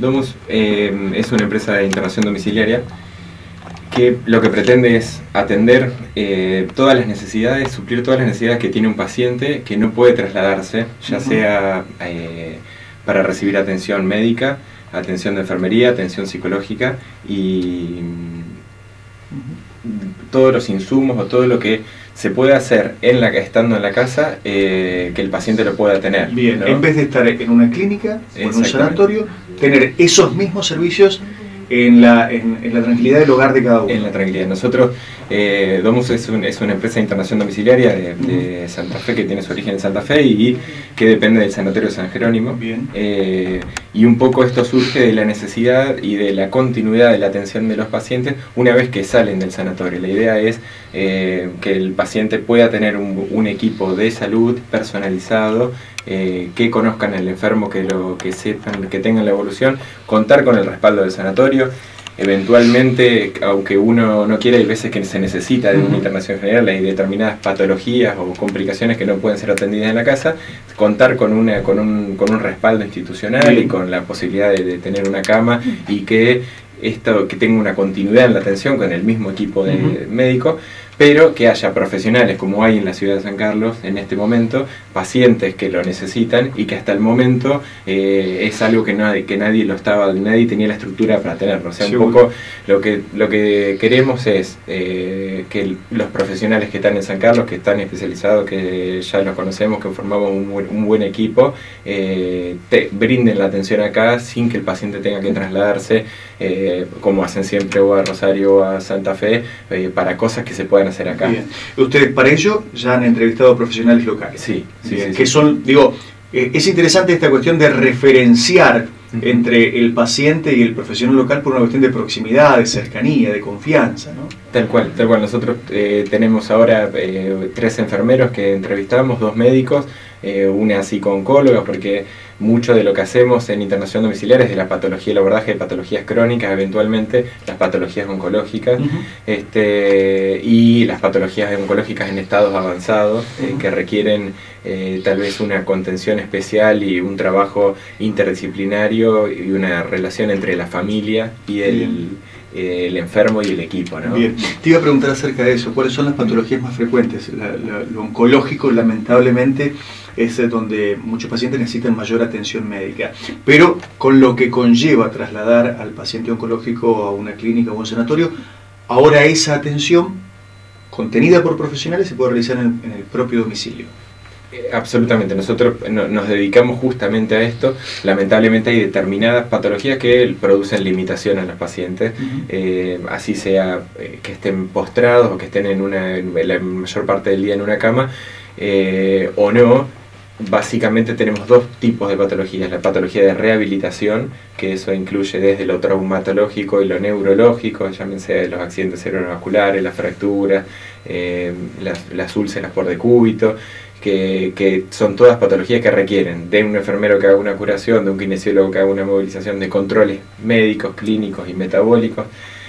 Domus es una empresa de internación domiciliaria que lo que pretende es atender todas las necesidades, suplir todas las necesidades que tiene un paciente que no puede trasladarse, ya sea para recibir atención médica, atención de enfermería, atención psicológica y todos los insumos o todo lo que se puede hacer estando en la casa, que el paciente lo pueda tener. Bien, ¿no? En vez de estar en una clínica o en un sanatorio, tener esos mismos servicios en la tranquilidad del hogar de cada uno. En la tranquilidad. Nosotros, Domus es una empresa de internación domiciliaria de Santa Fe, que tiene su origen en Santa Fe y que depende del Sanatorio San Jerónimo. Bien. Y un poco esto surge de la necesidad y de la continuidad de la atención de los pacientes una vez que salen del sanatorio. La idea es que el paciente pueda tener un equipo de salud personalizado, que conozcan al enfermo, que sepan, que tengan la evolución, contar con el respaldo del sanatorio. Eventualmente, aunque uno no quiera, hay veces que se necesita de una internación general, hay determinadas patologías o complicaciones que no pueden ser atendidas en la casa, contar con un respaldo institucional y con la posibilidad de tener una cama y que tenga una continuidad en la atención con el mismo equipo de médico, pero que haya profesionales como hay en la ciudad de San Carlos en este momento, pacientes que lo necesitan y que hasta el momento es algo que nadie tenía la estructura para tenerlo. O sea, un poco lo que queremos es que los profesionales que están en San Carlos, que están especializados, que ya los conocemos, que formamos un buen equipo, brinden la atención acá sin que el paciente tenga que trasladarse, como hacen siempre, o a Rosario o a Santa Fe, para cosas que se puedan hacer acá. Bien. Ustedes para ello ya han entrevistado profesionales locales. Sí. Que son, digo, es interesante esta cuestión de referenciar entre el paciente y el profesional local por una cuestión de proximidad, de cercanía, de confianza, ¿no? Tal cual. Nosotros tenemos ahora 3 enfermeros que entrevistamos, 2 médicos, una psico-oncóloga, porque mucho de lo que hacemos en internación domiciliaria es de la patología, el abordaje de patologías crónicas, eventualmente las patologías oncológicas, y las patologías oncológicas en estados avanzados, que requieren tal vez una contención especial y un trabajo interdisciplinario y una relación entre la familia y el enfermo y el equipo, ¿no? Bien, te iba a preguntar acerca de eso. ¿Cuáles son las patologías más frecuentes? Lo oncológico, lamentablemente, es donde muchos pacientes necesitan mayor atención médica, pero con lo que conlleva trasladar al paciente oncológico a una clínica o un sanatorio, ahora esa atención contenida por profesionales se puede realizar en el propio domicilio. Absolutamente, nosotros nos dedicamos justamente a esto. Lamentablemente hay determinadas patologías que producen limitación a los pacientes, así sea que estén postrados o que estén en la mayor parte del día en una cama, o no. Básicamente tenemos 2 tipos de patologías: la patología de rehabilitación, que eso incluye desde lo traumatológico y lo neurológico, llámense los accidentes cerebrovasculares, las fracturas, las úlceras por decúbito, que son todas patologías que requieren de un enfermero que haga una curación, de un kinesiólogo que haga una movilización, de controles médicos, clínicos y metabólicos,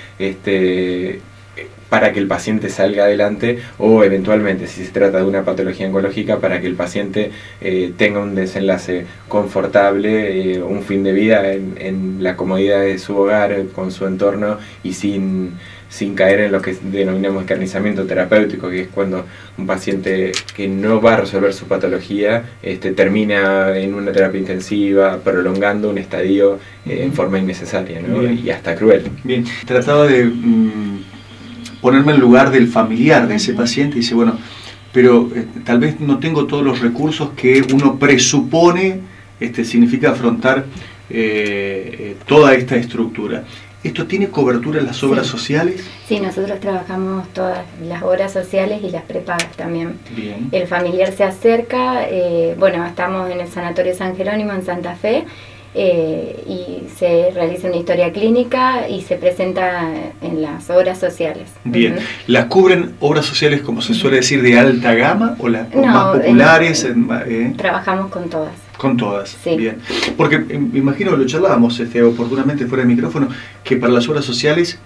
para que el paciente salga adelante, o eventualmente, si se trata de una patología oncológica, para que el paciente tenga un desenlace confortable, un fin de vida en la comodidad de su hogar, con su entorno y sin caer en lo que denominamos encarnizamiento terapéutico, que es cuando un paciente que no va a resolver su patología termina en una terapia intensiva, prolongando un estadio en forma innecesaria, ¿no? Y hasta cruel. Bien, trataba de ponerme en lugar del familiar de ese paciente y dice, bueno, pero tal vez no tengo todos los recursos que uno presupone significa afrontar toda esta estructura. ¿Esto tiene cobertura en las obras sociales? Sí, nosotros trabajamos todas las obras sociales y las prepagas también. Bien. El familiar se acerca, bueno, estamos en el Sanatorio San Jerónimo en Santa Fe, y se realiza una historia clínica y se presenta en las obras sociales. Bien, ¿las cubren obras sociales, como se suele decir, de alta gama o las más populares? Trabajamos con todas. Con todas, sí. Bien. Porque me imagino, lo charlábamos oportunamente fuera de micrófono, que para las obras sociales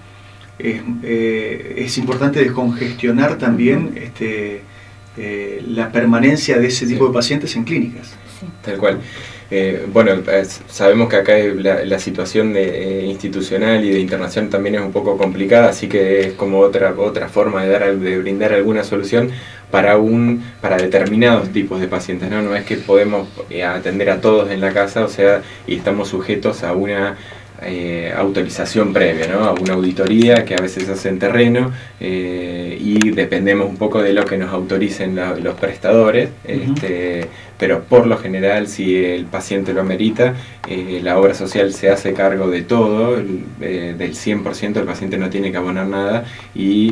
es importante descongestionar también la permanencia de ese tipo de pacientes en clínicas. Sí. Tal cual. Bueno, sabemos que acá la situación institucional y de internación también es un poco complicada, así que es como otra forma de brindar alguna solución para determinados tipos de pacientes, ¿no? No es que podemos atender a todos en la casa, o sea, y estamos sujetos a una autorización previa, ¿no? A una auditoría que a veces se hace en terreno, y dependemos un poco de lo que nos autoricen los prestadores, pero por lo general, si el paciente lo amerita, la obra social se hace cargo de todo, del 100%, el paciente no tiene que abonar nada, y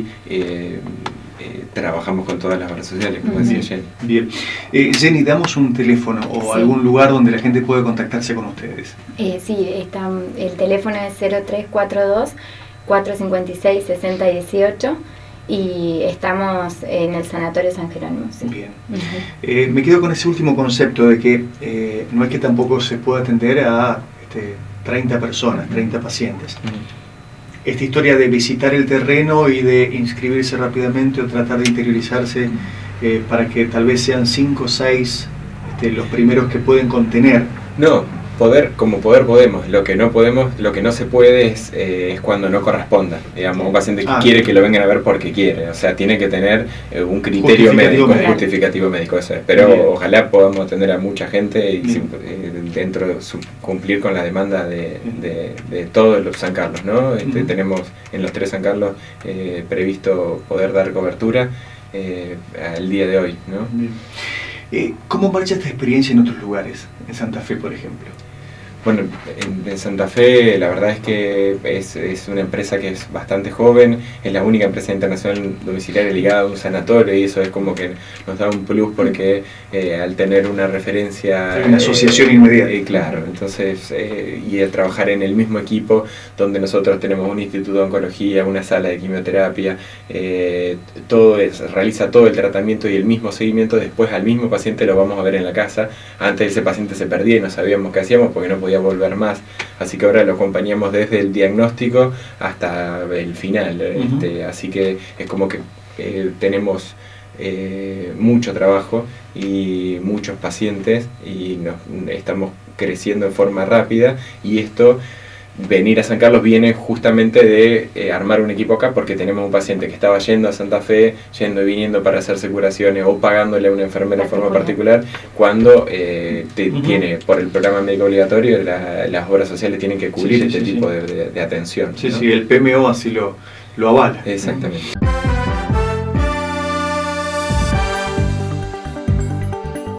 trabajamos con todas las obras sociales, como decía Jenny. Bien. Jenny, damos un teléfono o algún lugar donde la gente pueda contactarse con ustedes. Sí, el teléfono es 0342 456 6018 y estamos en el Sanatorio San Jerónimo. Sí. Bien. Me quedo con ese último concepto de que no es que tampoco se pueda atender a 30 personas, 30 pacientes. Esta historia de visitar el terreno y de inscribirse rápidamente o tratar de interiorizarse para que tal vez sean 5 o 6 los primeros que pueden contener. No, poder podemos, lo que no se puede es cuando no corresponda. Digamos, un paciente que quiere que lo vengan a ver porque quiere, o sea, tiene que tener un criterio médico, un justificativo médico, eso es. Pero ojalá podamos atender a mucha gente y dentro de cumplir con la demanda de todos los San Carlos, ¿no? Tenemos en los 3 San Carlos previsto poder dar cobertura al día de hoy, ¿no? ¿Cómo marcha esta experiencia en otros lugares? En Santa Fe, por ejemplo. Bueno, en Santa Fe la verdad es que es una empresa que es bastante joven, es la única empresa internacional domiciliaria ligada a un sanatorio, y eso es como que nos da un plus porque al tener una referencia... Hay una asociación inmediata. Claro, entonces, y al trabajar en el mismo equipo donde nosotros tenemos un instituto de oncología, una sala de quimioterapia, realiza todo el tratamiento y el mismo seguimiento, después al mismo paciente lo vamos a ver en la casa. Antes ese paciente se perdía y no sabíamos qué hacíamos porque no podía volver más, así que ahora lo acompañamos desde el diagnóstico hasta el final, así que es como que tenemos mucho trabajo y muchos pacientes y estamos creciendo en forma rápida, y esto, venir a San Carlos viene justamente de armar un equipo acá porque tenemos un paciente que estaba yendo a Santa Fe, yendo y viniendo para hacerse curaciones o pagándole a una enfermera de forma particular, cuando tiene, por el programa médico obligatorio, las obras sociales tienen que cubrir tipo de atención. Sí, ¿no? Sí, el PMO así lo avala. Exactamente.